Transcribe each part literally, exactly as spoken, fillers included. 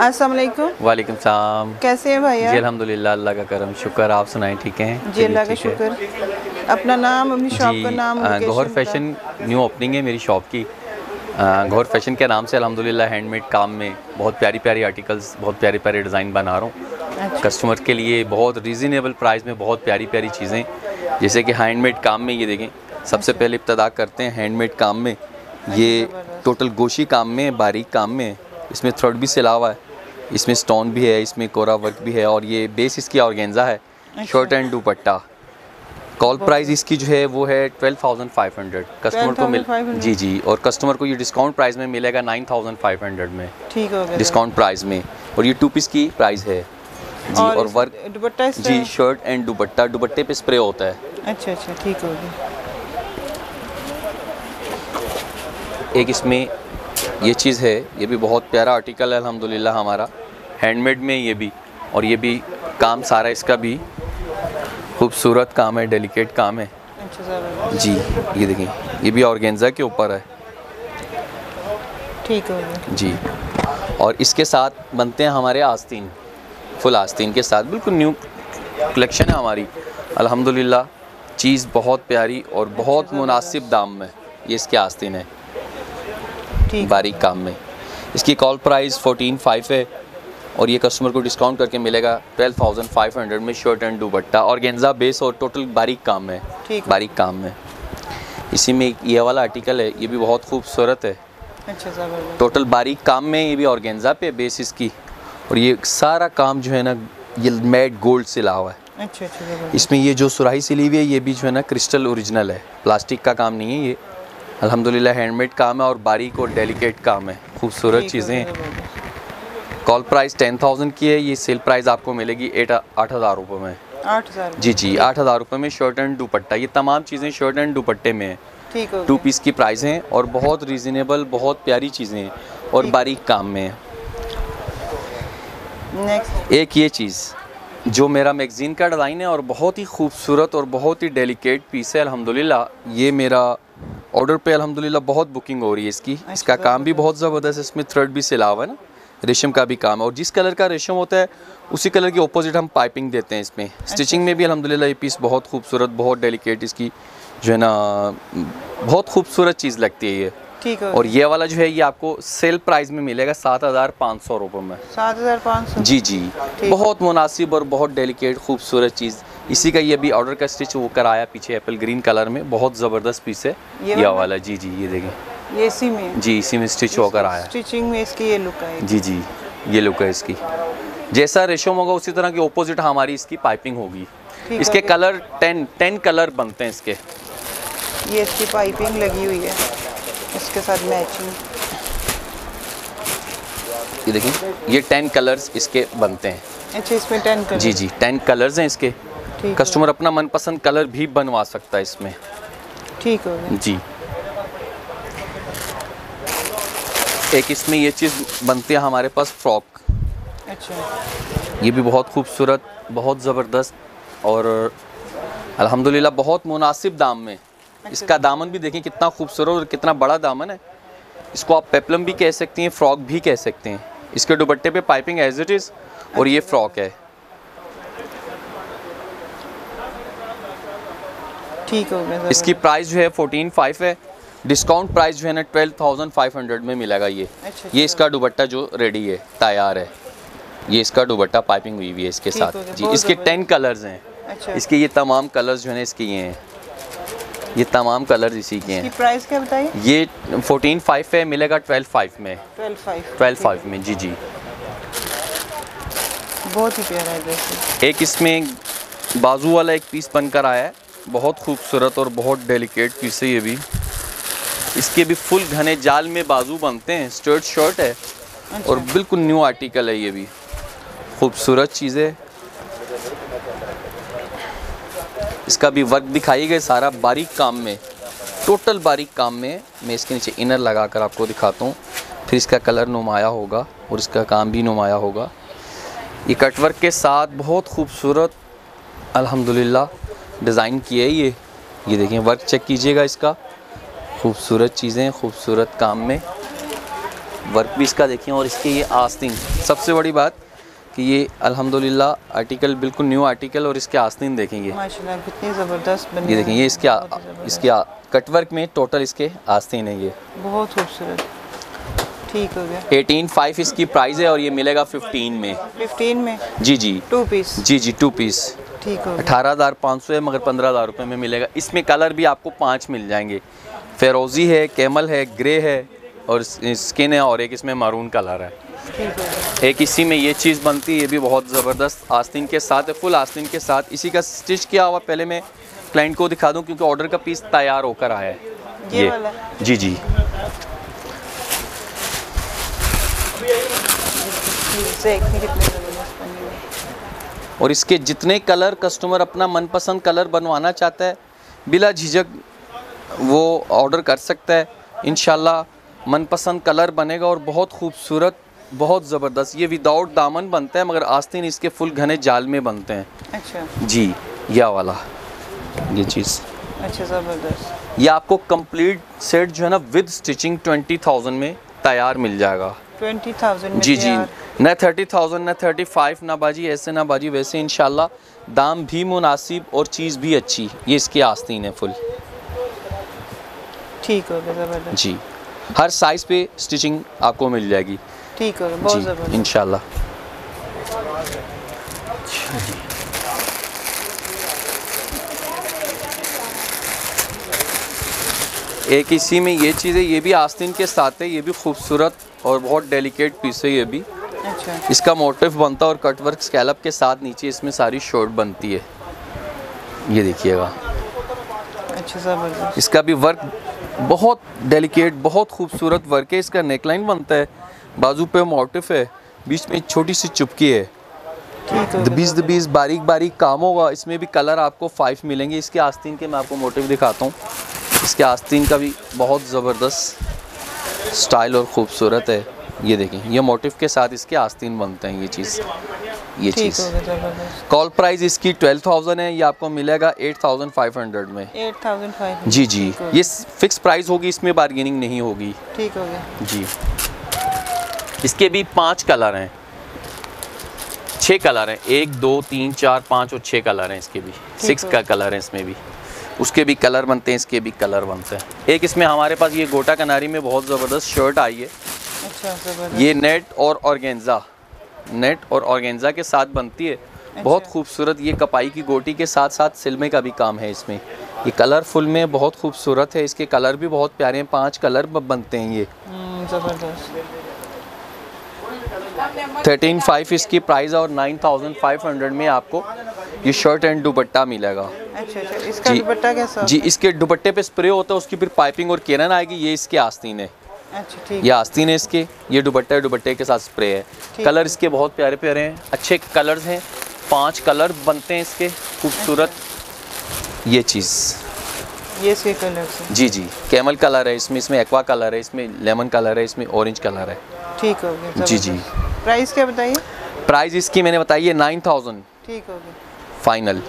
अस्सलाम वालेकुम। वालेकुम सलाम। कैसे हैं भैया? जी अल्हम्दुलिल्लाह, अल्लाह का करम शुक्र। आप सुनाएं, ठीक हैं? जी अल्लाह का शुक्र। अपना नाम, अपनी शॉप का नाम, जी गौहर फैशन न्यू ओपनिंग है मेरी शॉप की। गौहर फैशन के नाम से अल्हम्दुलिल्लाह हैंडमेड काम में बहुत प्यारी प्यारी आर्टिकल्स, बहुत प्यारे प्यारे डिज़ाइन बना रहा हूँ। अच्छा। कस्टमर के लिए बहुत रीज़नेबल प्राइस में बहुत प्यारी प्यारी चीज़ें, जैसे कि हैंडमेड काम में ये देखें। सबसे पहले इब्तदा करते हैं हैंडमेड काम में। ये टोटल गोशी काम में, बारीक काम में, इसमें थ्रेड भी सिला हुआ है, इसमें स्टोन भी है, इसमें कोरा वर्क भी है, और ये बेस इसकी ऑर्गेन्जा है। Shirt and dupatta. Call price इसकी जो है वो है twelve thousand five hundred. Customer को मिल जी जी और कस्टमर को ये डिस्काउंट प्राइस में मिलेगा नाइन थाउजेंड फाइव हंड्रेड में। ठीक हो गया डिस्काउंट प्राइस में। और ये टू पीस की प्राइस है जी। और, और वर्क दुपट्टा जी, शर्ट एंड दुपट्टा, दुपट्टे पे स्प्रे होता है। अच्छा अच्छा, ठीक हो गया। एक इसमें ये चीज़ है, ये भी बहुत प्यारा आर्टिकल है अल्हम्दुलिल्लाह हमारा, हैंडमेड में ये भी। और ये भी काम सारा इसका भी खूबसूरत काम है, डेलिकेट काम है। अच्छा जी, ये देखिए, ये भी ऑर्गेन्जा के ऊपर है। ठीक हो गया जी। और इसके साथ बनते हैं हमारे आस्तीन, फुल आस्तीन के साथ, बिल्कुल न्यू कलेक्शन है हमारी अल्हम्दुलिल्लाह। चीज़ बहुत प्यारी और बहुत मुनासिब दाम में ये इसके आस्तीन है, बारीक काम में। इसकी कॉल प्राइस फोर्टीन फाइव है और ये कस्टमर को डिस्काउंट करके मिलेगा ट्वेल्व थाउजेंड फाइव हंड्रेड में। Shirt and dupatta, organza base और टोटल बारीक काम में, बारीक काम में। इसी में ये वाला आर्टिकल है, ये भी बहुत खूबसूरत है। अच्छा, ज़बरदस्त। टोटल बारीक काम में, ये भी ऑर्गेन्जा पे बेस इसकी। और ये सारा काम जो है ना, ये मैट गोल्ड से ला हुआ है। अच्छा अच्छा। इसमें ये जो सुराही सिली हुई है, ये भी जो है ना क्रिस्टल ओरिजिनल है, प्लास्टिक का काम नहीं है ये। अल्हम्दुलिल्लाह हैंडमेड काम है और बारीक और डेलिकेट काम है, खूबसूरत चीज़ें हैं। कॉल प्राइस टेन थाउजेंड की है, ये सेल प्राइस आपको मिलेगी एट आठ हज़ार रुपये में। आठ हज़ार जी जी, आठ हज़ार रुपये में शर्ट एंड दुपट्टा। ये तमाम चीज़ें शर्ट एंड दुपट्टे में हैं। ठीक है। टू पीस की प्राइस हैं और बहुत रीज़नेबल, बहुत प्यारी चीज़ें हैं और बारीक काम में है। नेक्स्ट एक ये चीज़ जो मेरा मैगज़ीन का डिज़ाइन है और बहुत ही खूबसूरत और बहुत ही डेलिकेट पीस है अल्हम्दुलिल्लाह। ये मेरा ऑर्डर पे अल्हम्दुलिल्लाह बहुत बुकिंग हो रही है इसकी। इसका काम भी बहुत ज़बरदस्त है, इसमें थ्रेड भी सिला हुआ है ना, रेशम का भी काम है। और जिस कलर का रेशम होता है उसी कलर के ऑपोजिट हम पाइपिंग देते हैं इसमें। स्टिचिंग में भी अल्हम्दुलिल्लाह ये पीस बहुत खूबसूरत, बहुत डेलिकेट, इसकी जो है ना बहुत खूबसूरत चीज़ लगती है ये। ठीक है। और ये वाला जो है ये आपको सेल प्राइस में मिलेगा सात हज़ार पाँच सौ रुपये में। सात हज़ार पाँच सौ जी जी, बहुत मुनासिब और बहुत डेलिकेट खूबसूरत चीज़। इसी का ये भी ऑर्डर का स्टिच वो कराया पीछे एप्पल ग्रीन कलर में, बहुत ज़बरदस्त पीस है ये, ये वाला। जी जी, ये देखें, ये इसी में जी, इसी में स्टिच होकर आया। स्टिचिंग में इसकी ये लुक है। जी जी, ये लुक है इसकी। जैसा रेशम होगा उसी तरह की ऑपोजिट हमारी इसकी पाइपिंग होगी। इसके कलर टेन टेन कलर बनते हैं इसके। ये इसकी पाइपिंग लगी हुई है इसके साथ मैचिंग। ये देखिए, ये टेन कलर्स इसके बनते हैं। अच्छा, इसमें टेन कलर? जी जी, टेन कलर्स हैं इसके। कस्टमर अपना मनपसंद कलर भी बनवा सकता है इसमें। ठीक हो गया जी। एक इसमें ये चीज़ बनती है हमारे पास, फ्रॉक। अच्छा। ये भी बहुत खूबसूरत, बहुत ज़बरदस्त और अल्हम्दुलिल्लाह बहुत मुनासिब दाम में। अच्छा। इसका दामन भी देखें कितना खूबसूरत और कितना बड़ा दामन है। इसको आप पेप्लम भी कह सकती हैं, फ्रॉक भी कह सकते हैं। इसके दुपट्टे पे पाइपिंग एज इट इज़ और ये फ्रॉक है। ठीक हो गया। इसकी प्राइस जो है फोर्टीन फाइव है। डिस्काउंट प्राइस जो है ना ट्वेल्व थाउजेंड फाइव हंड्रेड में मिलेगा ये। अच्छा, ये इसका दुपट्टा जो रेडी है, तैयार है। ये इसका दुपट्टा पाइपिंग हुई हुई है इसके साथ। जी, इसके टेन कलर्स हैं। अच्छा। इसके ये तमाम कलर्स जो है ना इसके ये हैं, ये तमाम कलर्स इसी के हैं। प्राइस क्या बताइए? ये फोर्टीन फाइव है, मिलेगा ट्वेल्व फाइव में। ट्वेल्व फाइव ट्वेल्व फाइव में। जी जी, बहुत ही प्यारा है। एक इसमें बाजू वाला एक पीस बनकर आया है, बहुत खूबसूरत और बहुत डेलिकेट पीस है ये भी। इसके भी फुल घने जाल में बाजू बनते हैं, स्टर्ट शर्ट है। अच्छा। और बिल्कुल न्यू आर्टिकल है ये भी, खूबसूरत चीज़ है। इसका भी वर्क दिखाई गए सारा बारीक काम में, टोटल बारीक काम में। मैं इसके नीचे इनर लगा कर आपको दिखाता हूँ, फिर इसका कलर नुमाया होगा और इसका काम भी नुमाया होगा। ये कटवर्क के साथ बहुत खूबसूरत अल्हम्दुलिल्लाह डिज़ाइन किया है ये। ये देखें, वर्क चेक कीजिएगा इसका, खूबसूरत चीज़ें खूबसूरत काम में। वर्क भी इसका देखिए, और इसके ये आस्तीन, सबसे बड़ी बात कि ये अल्हम्दुलिल्लाह आर्टिकल बिल्कुल न्यू आर्टिकल, और इसके आस्तीन देखेंगे माशाल्लाह कितनी ज़बरदस्त बनी ये देखें, ये इसके इसके कटवर्क में टोटल इसके आस्तीन है ये, बहुत खूबसूरत। ठीक हो गया। अठारह फाइव इसकी प्राइस है और ये मिलेगा पंद्रह में। पंद्रह में? जी जी टू पीस? जी जी टू पीस। ठीक हो गया। अठारह हज़ार पाँच सौ है मगर पंद्रह हज़ार रुपये में मिलेगा। इसमें कलर भी आपको पाँच मिल जाएंगे, फेरोज़ी है, कैमल है, ग्रे है और स्किन है, और एक इसमें मारून कलर है। ठीक है। एक इसी में ये चीज़ बनती है, ये भी बहुत ज़बरदस्त आस्तीन के साथ है, फुल आस्तीन के साथ। इसी का स्टिच किया हुआ पहले मैं क्लाइंट को दिखा दूं क्योंकि ऑर्डर का पीस तैयार होकर आया है ये, ये वाला? जी जी। और इसके जितने कलर कस्टमर अपना मनपसंद कलर बनवाना चाहता है बिला झिझक वो ऑर्डर कर सकता है। इंशाल्लाह मनपसंद कलर बनेगा और बहुत खूबसूरत, बहुत ज़बरदस्त। ये विदाउट दामन बनता है मगर आस्तीन इसके फुल घने जाल में बनते हैं। अच्छा जी, या वाला ये चीज़ अच्छा ज़बरदस्त। ये आपको कंप्लीट सेट जो है ना विद स्टिचिंग ट्वेंटी थाउजेंड में तैयार मिल जाएगा। ट्वेंटी थाउजेंड में? जी जी, न थर्टी थाउजेंड न थर्टी फाइव ना बाजी, ऐसे ना बाजी वैसे। इंशाल्लाह दाम भी मुनासिब और चीज़ भी अच्छी। ये इसकी आस्तीन है फुल। ठीक हो गया, ज़बरदस्त। जी, हर साइज़ पे स्टिचिंग आपको मिल जाएगी। ठीक हो गया, बहुत जी ज़बरदस्त इंशाल्लाह। एक इसी में ये चीज़ है, ये भी आस्तीन के साथ है, ये भी खूबसूरत और बहुत डेलिकेट पीस है ये भी। अच्छा। इसका मोटिव बनता है और कटवर्क स्कैलप के साथ नीचे इसमें सारी शॉर्ट बनती है, ये देखिएगा। अच्छा ज़बरदस्त। इसका भी वर्क बहुत डेलिकेट, बहुत खूबसूरत वर्क है। इसका नेकलाइन बनता है, बाजू पे मोटिव है, बीच में छोटी सी चुपकी है। दबीस दबीस बारीक बारीक काम होगा। इसमें भी कलर आपको फाइव मिलेंगे। इसके आस्तीन के मैं आपको मोटिव दिखाता हूँ। इसके आस्तीन का भी बहुत ज़बरदस्त स्टाइल और ख़ूबसूरत है। ये देखें, ये मोटिव के साथ इसके आस्तीन बनते हैं। ये चीज़ ये चीज़ कॉल प्राइस इसकी ट्वेल्व थाउजेंड है, ये आपको मिलेगा एट थाउजेंड फाइव हंड्रेड में। Eight thousand five hundred? जी जी, ये फिक्स प्राइस होगी, इसमें बार्गेनिंग नहीं होगी। ठीक हो गया जी। इसके भी पांच कलर हैं, छः कलर हैं, एक दो तीन चार पाँच और छः कलर हैं। इसके भी सिक्स का कलर है इसमें भी। उसके भी कलर बनते हैं, इसके भी कलर बनते हैं। एक इसमें हमारे पास ये गोटा कनारी में बहुत ज़बरदस्त शर्ट आई है। अच्छा ज़बरदस्त। ये नेट और ऑर्गेन्जा, नेट और ऑर्गेन्जा के साथ बनती है। अच्छा। बहुत खूबसूरत। ये कपाई की गोटी के साथ साथ सिलमे का भी काम है इसमें। ये कलरफुल में बहुत खूबसूरत है। इसके कलर भी बहुत प्यारे हैं, पांच कलर बनते हैं ये। ज़बरदस्त। थर्टीन फाइव इसकी प्राइस और नाइन थाउजेंड फाइव हंड्रेड में आपको ये शर्ट एंड दुपट्टा मिलेगा। अच्छा अच्छा, इसका दुपट्टा कैसा? जी, इसके दुपट्टे पे स्प्रे होता है, उसकी फिर पाइपिंग और केरन आएगी। ये इसके आस्तीन है। अच्छा ठीक। ये आस्तीन है इसके, ये दुपट्टा है, दुपट्टे के साथ स्प्रे है। कलर इसके बहुत प्यारे प्यारे हैं, अच्छे कलर्स हैं। पांच कलर बनते हैं इसके खूबसूरत। अच्छा। ये चीज़ ये इसके कलर्स हैं? जी जी, कैमल कलर है इसमें, इसमें एक्वा कलर है, इसमें लेमन कलर है, इसमें ऑरेंज कलर है। ठीक हो गया। जी जी। प्राइस क्या बताइए? प्राइस इसकी मैंने बताई है नाइन थाउजेंड। ठीक हो गया फाइनल।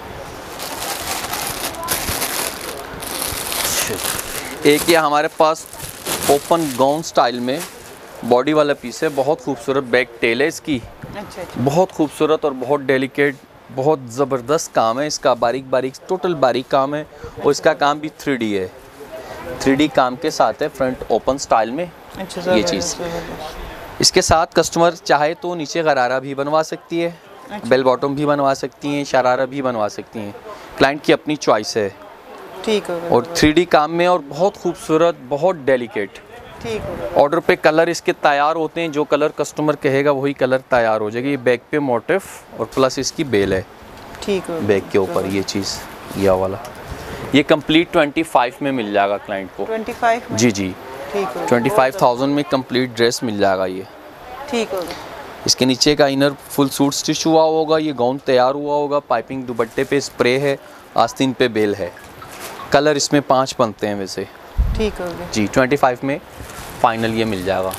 एक ये हमारे पास ओपन गाउन स्टाइल में बॉडी वाला पीस है, बहुत खूबसूरत बैक टेल है इसकी। अच्छा अच्छा। बहुत खूबसूरत और बहुत डेलिकेट, बहुत ज़बरदस्त काम है इसका। बारीक बारीक टोटल बारीक काम है और इसका काम भी थ्री डी है, थ्री डी काम के साथ है, फ्रंट ओपन स्टाइल में। अच्छा, ये चीज़ इसके साथ कस्टमर चाहे तो नीचे गरारा भी बनवा सकती है। अच्छा। बेल बॉटम भी बनवा सकती हैं, शरारा भी बनवा सकती हैं, क्लाइंट की अपनी चॉइस है। ठीक है। और थ्री डी काम में और बहुत खूबसूरत, बहुत डेलिकेट। ठीक है। ऑर्डर पे कलर इसके तैयार होते हैं, जो कलर कस्टमर कहेगा वही कलर तैयार हो जाएगी। ये बैक पे मोटिव और प्लस इसकी बेल है। ठीक है। बैक के ऊपर ये चीज़, ये वाला ये कंप्लीट ट्वेंटी फाइव में मिल जाएगा क्लाइंट को। ट्वेंटी फाइव में? जी जी। ठीक है। ट्वेंटी फाइव थाउजेंड में कंप्लीट ड्रेस मिल जाएगा ये। ठीक है। इसके नीचे का इनर फुल सूट स्टिच हुआ होगा, ये गाउन तैयार हुआ होगा, पाइपिंग दुपट्टे पे स्प्रे है, आस्तीन पे बेल है। कलर इसमें पांच बनते हैं वैसे। ठीक है जी। ट्वेंटी फाइव में फाइनल ये मिल जाएगा।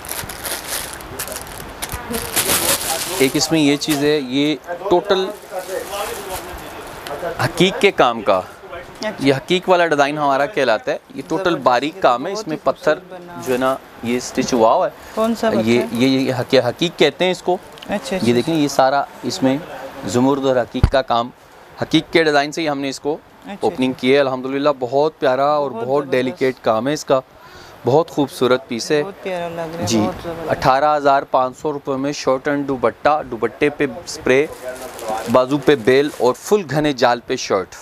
एक इसमें ये चीज़ है, ये टोटल हकीक के काम का ये हकीक वाला डिज़ाइन हमारा कहलाता है। ये टोटल बारीक काम है, इसमें पत्थर जो है ना ये स्टिच हुआ हुआ है। कौन सा ये ये ये हकी, हकीक कहते हैं इसको। अच्छा, ये देखें, ये सारा इसमें ज़ुमुर्द और हकीक का काम, हकीक के डिज़ाइन से ही हमने इसको अच्छा, ओपनिंग की है। अल्हम्दुलिल्लाह बहुत प्यारा और बहुत, बहुत डेलिकेट काम है इसका, बहुत खूबसूरत पीस है, बहुत प्यारा लग रहा है जी। अठारह हज़ार पाँच सौ रुपये में शर्ट एंड दुपट्टा, दुपट्टे पे स्प्रे, बाजू पे बेल और फुल घने जाल पे शर्ट,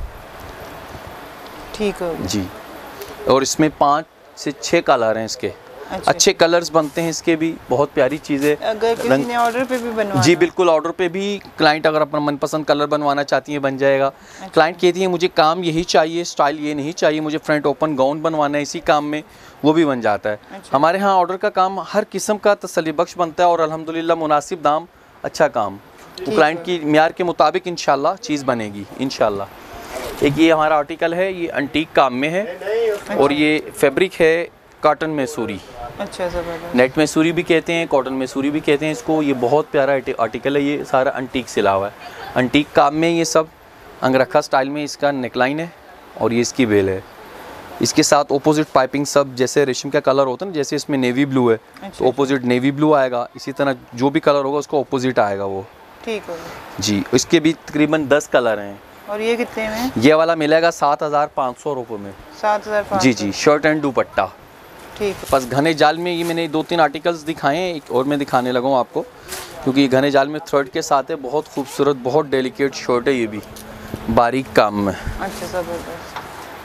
ठीक है जी। और इसमें पाँच से छः कलर हैं इसके। अच्छा, अच्छे कलर्स बनते हैं इसके भी, बहुत प्यारी चीज़ है। अगर किसी रंग... ने ऑर्डर पे भी बनवाना, जी बिल्कुल, ऑर्डर पे भी क्लाइंट अगर अपना मनपसंद कलर बनवाना चाहती है बन जाएगा। अच्छा। क्लाइंट कहती है मुझे काम यही चाहिए, स्टाइल ये नहीं चाहिए, मुझे फ्रंट ओपन गाउन बनवाना है इसी काम में, वो भी बन जाता है। अच्छा। हमारे यहाँ ऑर्डर का काम हर किस्म का तसल्ली बख्श बनता है और अल्हम्दुलिल्लाह मुनासिब दाम, अच्छा काम, तो क्लाइंट की म्यार के मुताबिक इंशाल्लाह चीज़ बनेगी इंशाल्लाह। एक ये हमारा आर्टिकल है, ये अंटीक काम में है। अच्छा। और ये फैब्रिक है कॉटन मैसूरी। अच्छा, ज़बरदस्त। नेट मैसूरी भी कहते हैं, कॉटन मैसूरी भी कहते हैं इसको। ये बहुत प्यारा आर्टिकल है, ये सारा अंटीक सिला हुआ है। अंटीक काम में ये सब अंगरखा स्टाइल में इसका नेकलाइन है और ये इसकी बेल है। इसके साथ ओपोजिट पाइपिंग सब, जैसे रेशम का कलर होता है ना, जैसे इसमें नेवी ब्लू है। अच्छा, तो ओपोजिट नेवी ब्लू आएगा, इसी तरह जो भी कलर होगा उसका ओपोजिट आएगा वो, ठीक है जी। इसके भी तकरीबन दस कलर हैं। और ये कितने में? ये वाला मिलेगा सात हज़ार पाँच सौ रुपये में। सात हज़ार जी जी, शर्ट एंड दुपट्टा, ठीक। बस घने जाल में ये मैंने दो तीन आर्टिकल्स दिखाए हैं, एक और मैं दिखाने लगा हूँ आपको, क्योंकि घने जाल में थ्रेड के साथ है। बहुत खूबसूरत, बहुत डेलिकेट शर्ट है, ये भी बारीक काम में। अच्छा, ज़बरदस्त,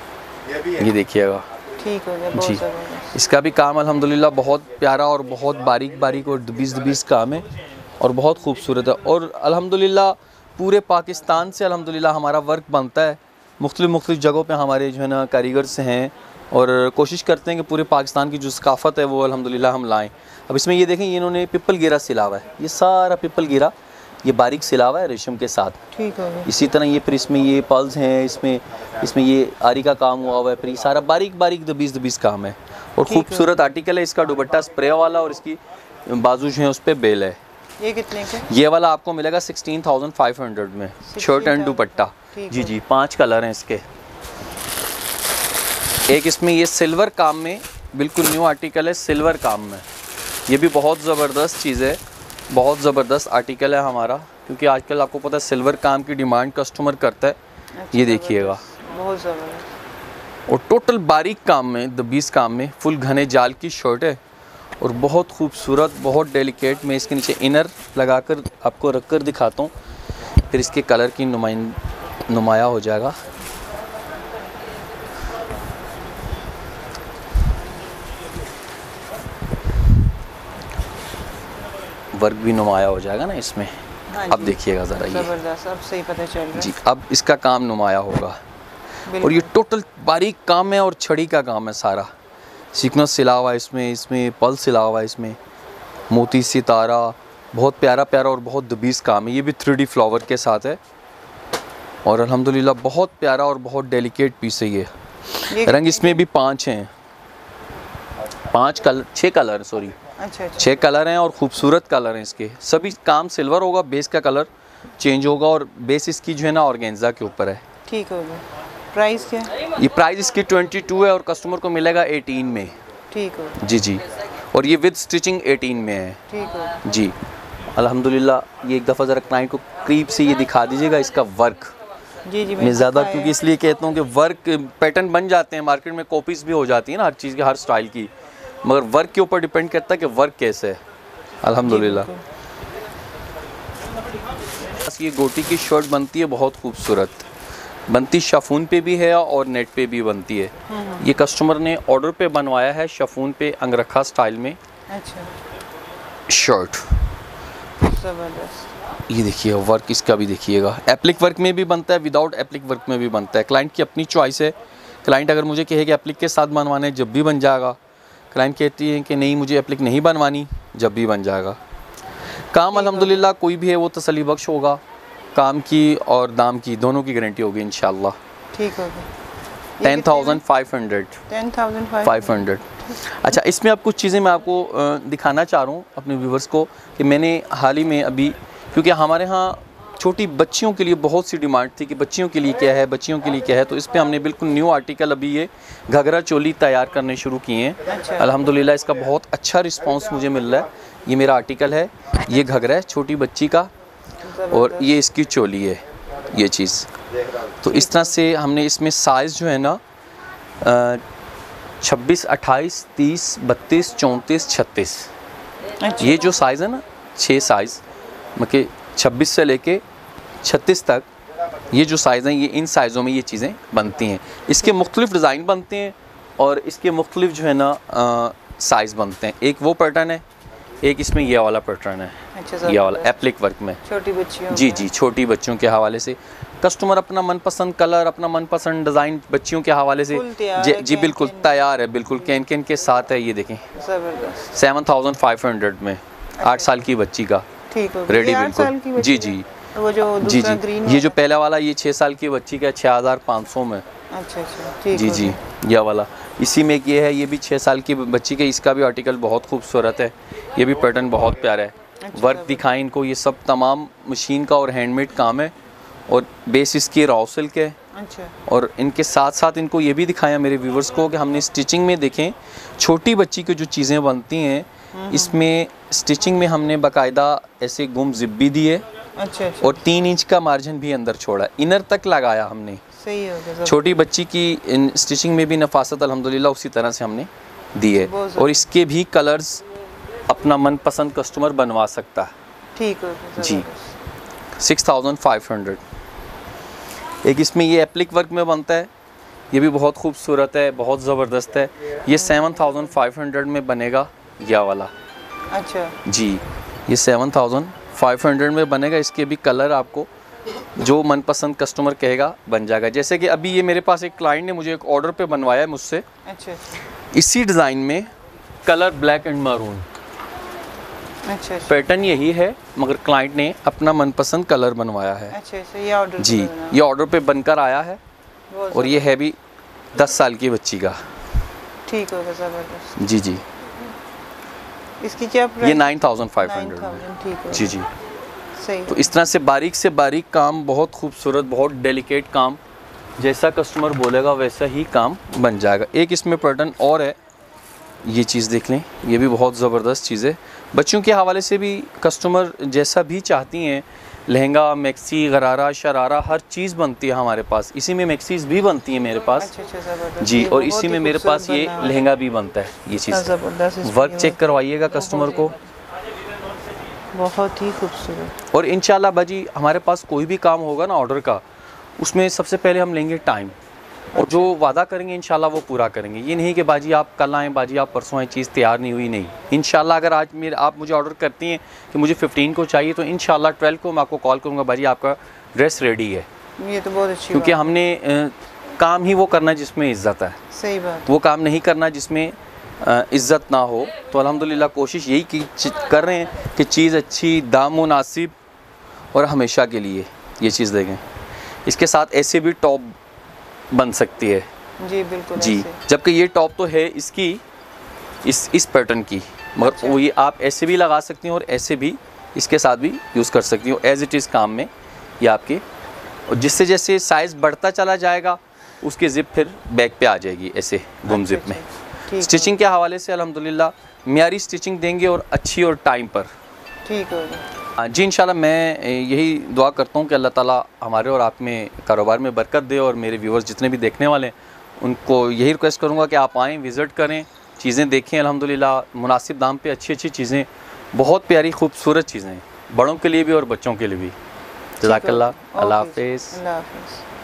ये देखिएगा, ठीक हो गया, बहुत जी। ज़बरदस्त। इसका भी काम अल्हम्दुलिल्लाह बहुत प्यारा और बहुत बारीक बारीक और दबीस दबीस काम है और बहुत खूबसूरत है। और अल्हम्दुलिल्लाह पूरे पाकिस्तान से अल्हम्दुलिल्लाह हमारा वर्क बनता है। मुख्तलिफ़ मुख्तलिफ़ जगहों पे हमारे जो है ना कारीगर्स हैं और कोशिश करते हैं कि पूरे पाकिस्तान की जो सकाफ़त है वो अल्हम्दुलिल्लाह हम लाएं। अब इसमें ये देखें, ये इन्होंने पिपल गिरा सिला हुआ है, ये सारा पिपल गिरा, ये बारीक सिला हुआ है रेशम के साथ, ठीक हो गया। इसी तरह ये फिर इसमें ये पल्स हैं, इसमें इसमें ये आरी का काम हुआ हुआ है, फिर ये सारा बारीक बारीक दबीस दबीस काम है और खूबसूरत आर्टिकल है। इसका दुपट्टा स्प्रे वाला और इसकी बाजू जो है उस पर बेल है। ये कितने के? ये वाला आपको मिलेगा सिक्सटीन थाउजेंड फाइव हंड्रेड में, शर्ट एंड दुपट्टा, जी जी। पांच कलर हैं इसके। एक इसमें ये सिल्वर काम में, बिल्कुल न्यू आर्टिकल है, सिल्वर काम में, ये भी बहुत ज़बरदस्त चीज़ है, बहुत ज़बरदस्त आर्टिकल है हमारा, क्योंकि आजकल आपको पता है सिल्वर काम की डिमांड कस्टमर करता है। अच्छा, ये देखिएगा, बहुत ज़बरदस्त, और टोटल बारीक काम में, दबीस काम में, फुल घने जाल की शर्ट है और बहुत खूबसूरत, बहुत डेलिकेट। मैं इसके नीचे इनर लगाकर आपको रख कर दिखाता हूँ, फिर इसके कलर की नुमाइन नुमाया हो जाएगा। वर्क भी नुमाया हो जाएगा ना इसमें। हाँ, अब देखिएगा ज़रा, ये ज़बरदस्त, अब सही पता चल रहा है जी, अब इसका काम नुमाया होगा। और ये टोटल बारीक काम है और छड़ी का काम है सारा, सीक्वेंस सिला हुआ है इसमें, इसमें पल सिला हुआ है, इसमें मोती सितारा, बहुत प्यारा प्यारा और बहुत दबीस काम है। ये भी थ्री डी फ्लावर के साथ है और अल्हम्दुलिल्लाह बहुत प्यारा और बहुत डेलिकेट पीस है ये। ये रंग इसमें भी पाँच हैं, पाँच कलर, छः कलर सॉरी अच्छा, अच्छा। छः कलर हैं और खूबसूरत कलर हैं इसके। सभी काम सिल्वर होगा, बेस का कलर चेंज होगा और बेस इसकी जो है ना ऑर्गेन्जा के ऊपर है। ठीक हो गया। प्राइस क्या? ये प्राइस इसकी ट्वेंटी टू है और कस्टमर को मिलेगा एटीन में। ठीक हो जी जी, और ये विद स्टिचिंग एटीन में है। ठीक हो जी अल्हम्दुलिल्लाह। ये एक दफ़ा ज़रा क्लाइंट को करीब से ये दिखा दीजिएगा इसका वर्क। जी जी, मैं ज़्यादा क्योंकि इसलिए कहता हूँ कि वर्क पैटर्न बन जाते हैं, मार्केट में कॉपीज़ भी हो जाती है ना हर चीज़ की, हर स्टाइल की, मगर वर्क के ऊपर डिपेंड करता है कि वर्क कैसे है। अल्हम्दुलिल्लाह। बस ये गोटी की शर्ट बनती है, बहुत खूबसूरत बनती, शफून पे भी है और नेट पे भी बनती है। ये कस्टमर ने ऑर्डर पे बनवाया है, शफून पे अंगरखा स्टाइल में। अच्छा, शर्ट ज़बरदस्त। ये देखिए वर्क इसका भी देखिएगा, एप्लिक वर्क में भी बनता है, विदाउट एप्लिक वर्क में भी बनता है। क्लाइंट की अपनी चॉइस है। क्लाइंट अगर मुझे कहे कि एप्लिक के साथ बनवाने, जब भी बन जाएगा। क्लाइंट कहती है कि नहीं मुझे एप्लिक नहीं बनवानी, जब भी बन जाएगा। काम अल्हम्दुलिल्लाह कोई भी है वो तसल्ली बख्श होगा, काम की और दाम की दोनों की गारंटी होगी इंशाल्लाह। ठीक हो गया। Ten thousand five hundred ten thousand five hundred. अच्छा, इसमें अब कुछ चीज़ें मैं आपको दिखाना चाह रहा हूँ अपने व्यूवर्स को कि मैंने हाल ही में अभी, क्योंकि हमारे यहाँ छोटी बच्चियों के लिए बहुत सी डिमांड थी कि बच्चियों के लिए क्या है, बच्चियों के लिए क्या है, तो इस पे हमने बिल्कुल न्यू आर्टिकल अभी ये घघरा चोली तैयार करने शुरू किए हैं। अच्छा। अल्हम्दुलिल्लाह इसका बहुत अच्छा रिस्पांस मुझे मिल रहा है। ये मेरा आर्टिकल है, ये घघरा है छोटी बच्ची का और ये इसकी चोली है ये चीज़। तो इस तरह से हमने इसमें साइज़ जो है ना छब्बीस, अट्ठाईस, तीस, बत्तीस, चौंतीस, छत्तीस, अच्छा। ये जो साइज़ है ना छः साइज़ मतलब छब्बीस से लेके छत्तीस तक ये जो साइज़ हैं ये इन साइज़ों में ये चीज़ें बनती हैं। इसके मुख्तलिफ डिज़ाइन बनते हैं और इसके मुख्तलिफ जो है ना साइज़ बनते हैं। एक वो पैटर्न है, एक इसमें ये वाला पैटर्न है। अच्छा, ये वाला एप्लिक वर्क में छोटी बच्चियों जी जी छोटी बच्चियों के हवाले से कस्टमर अपना मनपसंद कलर, अपना मनपसंद डिज़ाइन बच्चियों के हवाले से जी, जी बिल्कुल तैयार है, बिल्कुल कैन कैन के साथ है। ये देखें ज़बरदस्त, सेवन थाउजेंड फाइव हंड्रेड में आठ साल की बच्ची का ठीक हो रेडी बिल्कुल जी जी वो जो जी दूसरा जी ग्रीन ये जो पहला वाला ये छः साल की बच्ची का छः हज़ार पाँच सौ में। अच्छा अच्छा ठीक जी जी यह वाला इसी में एक ये है, ये भी छः साल की बच्ची का, इसका भी आर्टिकल बहुत खूबसूरत है। ये भी पैटर्न बहुत प्यारा है। अच्छा, वर्क दिखाएं इनको, ये सब तमाम मशीन का और हैंडमेड काम है और बेस इसकी रॉ सिल्क है। अच्छा। और इनके साथ साथ इनको ये भी दिखाया मेरे व्यूवर्स को कि हमने स्टिचिंग में देखें छोटी बच्ची की जो चीज़ें बनती हैं इसमें स्टिचिंग में हमने बाकायदा ऐसे गुम जिप भी दिए। अच्छा अच्छा और तीन इंच का मार्जिन भी अंदर छोड़ा, इनर तक लगाया हमने। सही हो गया। छोटी बच्ची की इन स्टिचिंग में भी नफासत अल्हम्दुलिल्लाह उसी तरह से हमने दी है और इसके भी कलर्स अपना मनपसंद कस्टमर बनवा सकता है। ठीक हो गया जी सिक्स थाउजेंड फाइव हंड्रेड। एक इसमें ये एप्लिक वर्क में बनता है, ये भी बहुत खूबसूरत है, बहुत ज़बरदस्त है। ये सेवन थाउजेंड फाइव हंड्रेड में बनेगा यह वाला। अच्छा जी ये सेवन थाउजेंड फाइव हंड्रेड में बनेगा। इसके भी कलर आपको जो मनपसंद कस्टमर कहेगा बन जाएगा। जैसे कि अभी ये मेरे पास एक क्लाइंट ने मुझे एक ऑर्डर पे बनवाया है मुझसे, अच्छा अच्छा इसी डिज़ाइन में कलर ब्लैक एंड मैरून। अच्छा अच्छा पैटर्न यही है मगर क्लाइंट ने अपना मनपसंद कलर बनवाया है। अच्छा अच्छा ये ऑर्डर जी ये ऑर्डर पे बनकर आया है और ये है भी दस साल की बच्ची का। ठीक हो गया ज़बरदस्त। जी जी इसकी क्या ये price? Nine thousand five hundred ठीक है जी जी। सही तो इस तरह से बारीक से बारीक काम, बहुत खूबसूरत, बहुत डेलिकेट काम, जैसा कस्टमर बोलेगा वैसा ही काम बन जाएगा। एक इसमें पैटर्न और है, ये चीज़ देख लें, ये भी बहुत ज़बरदस्त चीज़ है। बच्चों के हवाले से भी कस्टमर जैसा भी चाहती हैं, लहंगा, मैक्सी, गरारा, शरारा, हर चीज़ बनती है हमारे पास। इसी में मैक्सीज भी बनती है मेरे पास। अच्छा अच्छा ज़बरदस्त जी ये और बहुत इसी ही में मेरे खूबसूरत पास ये बना हुआ है। लहंगा भी बनता है। ये चीज़ ज़बरदस्त इस पे वर्क चेक करवाइएगा कस्टमर को। बहुत ही खूबसूरत। और इंशाल्लाह बाजी हमारे पास कोई भी काम होगा ना ऑर्डर का, उसमें सबसे पहले हम लेंगे टाइम और जो वादा करेंगे इंशाल्लाह वो पूरा करेंगे। ये नहीं कि बाजी आप कल आएँ, बाजी आप परसों आए, चीज़ तैयार नहीं हुई, नहीं। इंशाल्लाह अगर आज मेरे आप मुझे ऑर्डर करती हैं कि मुझे फिफ्टीन को चाहिए तो इंशाल्लाह ट्वेल्व को मैं आपको कॉल करूँगा, बाजी आपका ड्रेस रेडी है। ये तो बहुत अच्छी क्योंकि बात हमने अ, काम ही वो करना है जिसमें इज़्ज़त है, है। सही बात। वो काम नहीं करना जिसमें अ, इज़्ज़त ना हो। तो अल्हम्दुलिल्लाह कोशिश यही की कर रहे हैं कि चीज़ अच्छी, दाम मुनासिब और हमेशा के लिए ये चीज़ देखें। इसके साथ ऐसे भी टॉप बन सकती है जी बिल्कुल जी, ऐसे। जबकि ये टॉप तो है इसकी इस इस पैटर्न की, मगर अच्छा। वो ये आप ऐसे भी लगा सकती हैं और ऐसे भी इसके साथ भी यूज़ कर सकती हो एज़ इट इज़ काम में ये आपके। और जिससे जैसे साइज़ बढ़ता चला जाएगा उसकी ज़िप फिर बैक पे आ जाएगी ऐसे गुम अच्छा, ज़िप में। अच्छा, ठीक स्टिचिंग के हवाले से अल्हम्दुलिल्लाह मियारी स्टिचिंग देंगे और अच्छी और टाइम पर। ठीक हो गया। हाँ जी इंशाल्लाह मैं यही दुआ करता हूँ कि अल्लाह ताला हमारे और आप में कारोबार में बरकत दे और मेरे व्यूवर्स जितने भी देखने वाले हैं उनको यही रिक्वेस्ट करूँगा कि आप आएँ, विज़िट करें, चीज़ें देखें। अल्हम्दुलिल्लाह मुनासिब दाम पे अच्छी अच्छी चीज़ें, बहुत प्यारी खूबसूरत चीज़ें, बड़ों के लिए भी और बच्चों के लिए भी। जज़ाकल्लाह, अल्लाह हाफ़िज़। अल्लाह हाफ़िज़।